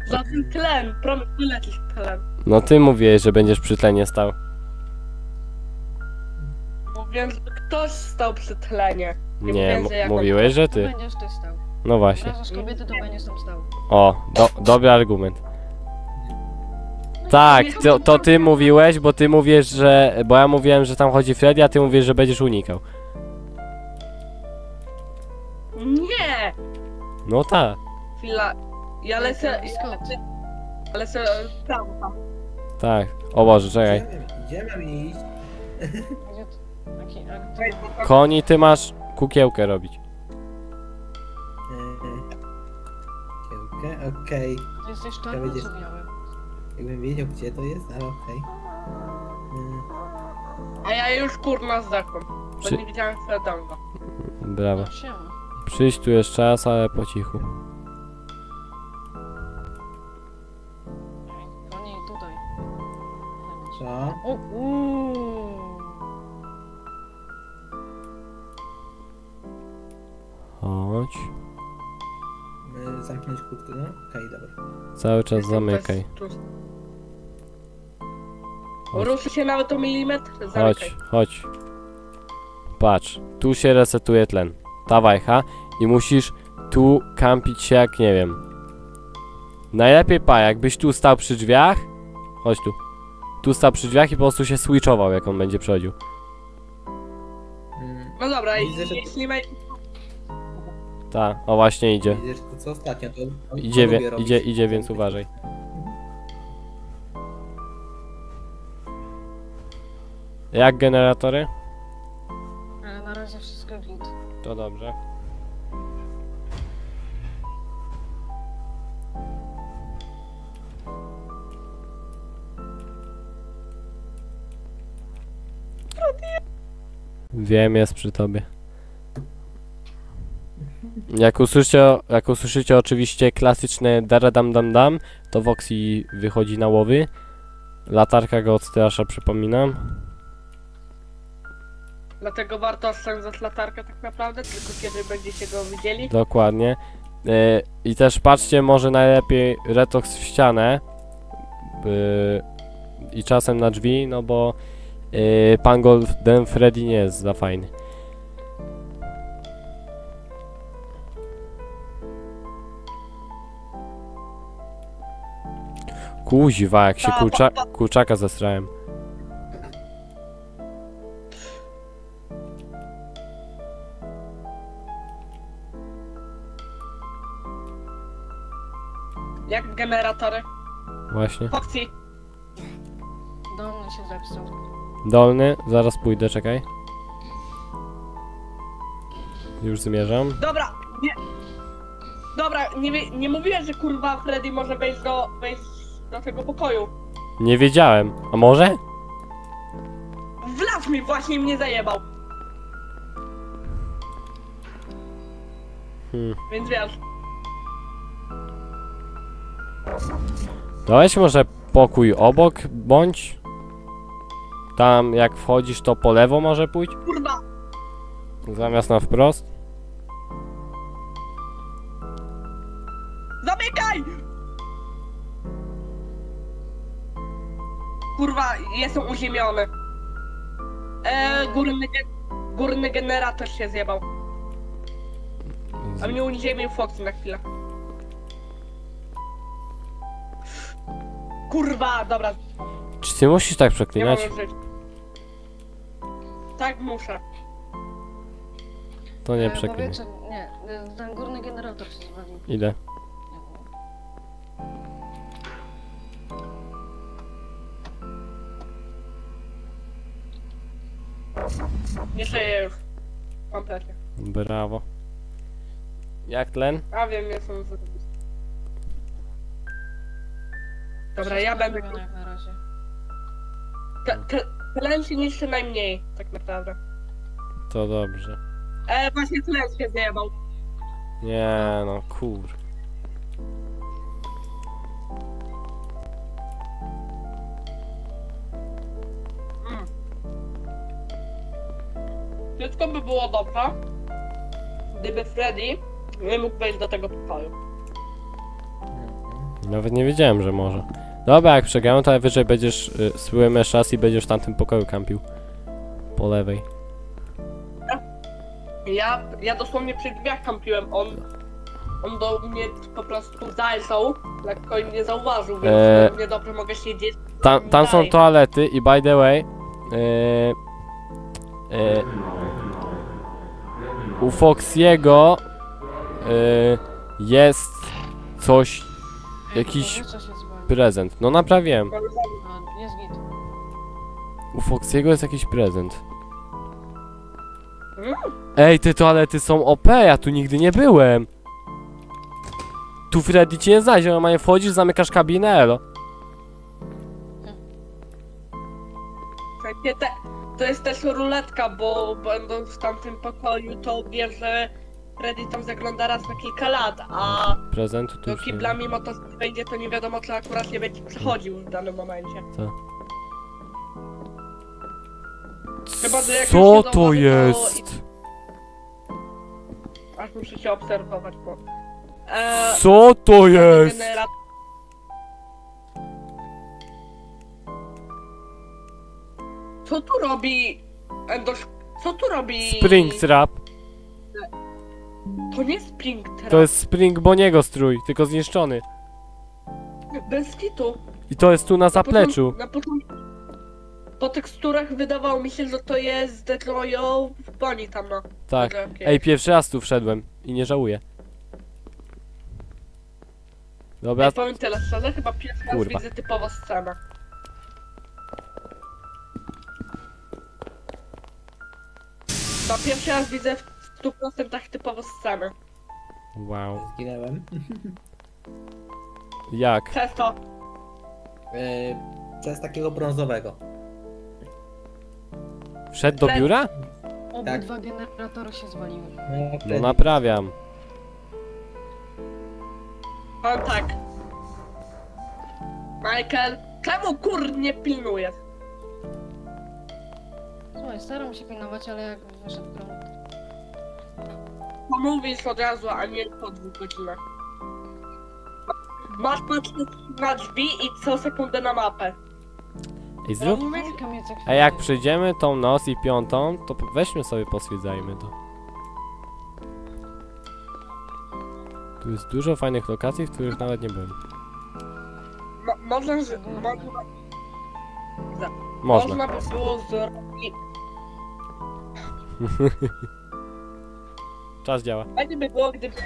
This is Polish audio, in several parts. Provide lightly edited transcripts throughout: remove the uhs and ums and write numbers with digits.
Za ten tlen, promień lecisz tlen. No ty mówiłeś, że będziesz przy tlenie stał. Mówiłem, że ktoś stał przy tlenie. Nie, mówiłem, że ja mówiłeś, że To ty. będziesz ty stał. No właśnie. Wrażasz kobiety, to będziesz tam stał. O, dobry argument. Tak, to ty mówiłeś, bo ty mówisz, że... Bo ja mówiłem, że tam chodzi Freddy, a ty mówisz, że będziesz unikał. Nie! No tak. Chwila. Ja lecę... Skąd? Ja lecę tam. Tak. O Boże, czekaj. Gdzie mam iść? Koni, ty masz kukiełkę robić. Kiełkę, okej. Ty jesteś To czarny będzie- czy biały? Jakbym wiedział gdzie to jest, ale okej. A ja już kurna zdechłem. Bo Przy- nie widziałem Fredonga. Brawo. No, siema. Przyjść tu jest czas, ale po cichu. Koni, tutaj. Co? O, Chodź. Zamknąć kłódkę, no? Okej, dobra. Cały czas zamykaj. Chodź. Ruszy się nawet o milimetr, zamykaj. Chodź, chodź. Patrz, tu się resetuje tlen. Ta wajcha. I musisz tu kampić się jak nie wiem. Najlepiej jakbyś tu stał przy drzwiach. Chodź tu. Tu stał przy drzwiach i po prostu się switchował, jak on będzie przechodził. No dobra, Widzę, że- jeśli ma... Tak, o właśnie idzie. Widzisz, to co ostatnio, to Idzie, lubię robić. idzie, więc uważaj. Jak generatory? ale na razie wszystko git. To dobrze. Wiem, jest przy tobie. Jak usłyszycie oczywiście klasyczne daradam dam dam, to Voxy wychodzi na łowy. Latarka go odstrasza, przypominam. Dlatego warto oszczędzać latarkę tak naprawdę, tylko kiedy będziecie go widzieli. Dokładnie. I też patrzcie, może najlepiej retox w ścianę. I czasem na drzwi, no bo pan Golden Freddy nie jest za fajny. Kuźwa, jak się kurczaka zesrałem. Jak generatory. Właśnie. Foxy, Dolny się zepsuł. Dolny, zaraz pójdę, czekaj. Już zmierzam. dobra, nie... Dobra, nie mówiłem, że kurwa Freddy może wejść do tego pokoju. Nie wiedziałem. A może? Wlazł mi właśnie i mnie zajebał. Więc wiesz. Weź może pokój obok, bądź. Tam jak wchodzisz, to po lewo może pójść, Kurwa! zamiast na wprost. Zamykaj! Kurwa, jestem uziemiony. Górny generator się zjebał. A mnie uziemił Foxy na chwilę. Kurwa, dobra, Czy ty musisz tak nie przeklinać? mogę żyć. Tak muszę. To nie przeklinaj. Powietrze, nie, ten górny generator się zwalił. Idę. Nie żyję już. Kompletnie. Brawo. Jak tlen? A wiem, jestem za... Dobra, ja będę... Wszystko jak na razie. Tlen się niszczy najmniej, tak naprawdę. To dobrze. Właśnie tlen się zjebał. Nie no, kur. Wszystko by było dobrze, gdyby Freddy nie mógł wejść do tego pokoju. Nawet nie wiedziałem, że może. Dobra, jak przegramy, to najwyżej będziesz spróbuj czas i będziesz w tamtym pokoju kampił. Po lewej. Ja dosłownie przy drzwiach kampiłem, on do mnie po prostu zajrzał, lekko i mnie zauważył, więc niedobrze mogę siedzieć. Tam są toalety i by the way... u Foxiego jest coś, jakiś Powietrze się zwali. prezent. No naprawiłem. A, jest git. U Foxiego jest jakiś prezent. Hmm? Ej, te toalety są OP, ja tu nigdy nie byłem. Tu Freddy cię nie znajdzie, normalnie wchodzisz, zamykasz kabinę, elo. To jest też ruletka, bo będąc w tamtym pokoju, to wie, że Freddy tam zagląda raz na kilka lat, a Prezentu tu do już nie kibla ma. mimo to że wejdzie, to nie wiadomo, czy akurat nie będzie przechodził w danym momencie. Chyba, że jak Co już się to zauważy, jest? Aż muszę się obserwować, bo... Co to jest? Co tu robi... Co tu robi... Spring Trap. To nie Spring Trap. To jest Spring Boniego strój, tylko zniszczony. Bez kitu. I to jest tu na zapleczu. Na początku... Po teksturach wydawało mi się, że to jest The Royal Bonnie tam, no. Tak. Okej. Ej, pierwszy raz tu wszedłem i nie żałuję. Dobra, Ej, powiem tyle szczerze, chyba pierwszy raz Kurwa. widzę typowo scenę. To pierwszy raz widzę w 100% typowo scenę. wow. Zginęłem. Jak? Przez to. Przez takiego brązowego. Wszedł do biura? Obydwa generatory się zwaliły. No naprawiam. Powiem tak. Michael, czemu nie pilnujesz? Słuchaj, staram się pilnować, ale jak wyszedł prąd... Pomówisz od razu, a nie po 2 godzinach. Masz patrzeć na drzwi i co sekundę na mapę. Ej, zrób... Muzyka mnie co A chwilę. jak przyjdziemy tą noc i 5, to weźmy sobie poswiedzajmy to. Tu jest dużo fajnych lokacji, w których nawet nie byłem. Można Można. by było zrobić... Czas działa. Fajnie by było, gdyby...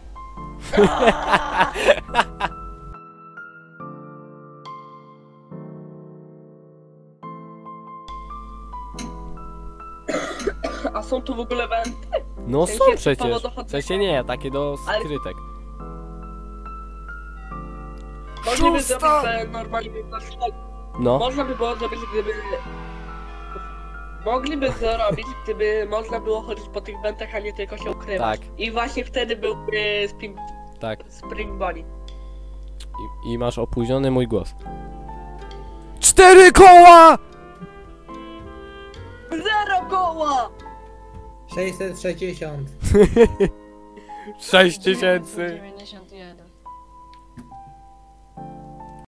A są tu w ogóle wenty? No W są sensie przecież. typowo W dochodzenia. sensie nie, takie do Ale- skrytek. Mogliby Szósta! zrobić, że normalnie by doszło. No. Można by było zrobić, gdyby... Mogliby zrobić, gdyby można było chodzić po tych wentach, a nie tylko się ukrywać. Tak. I właśnie wtedy byłby Tak. Spring Bonnie. I masz opóźniony mój głos. 4 koła! 0 koła! 660. 6000. 91.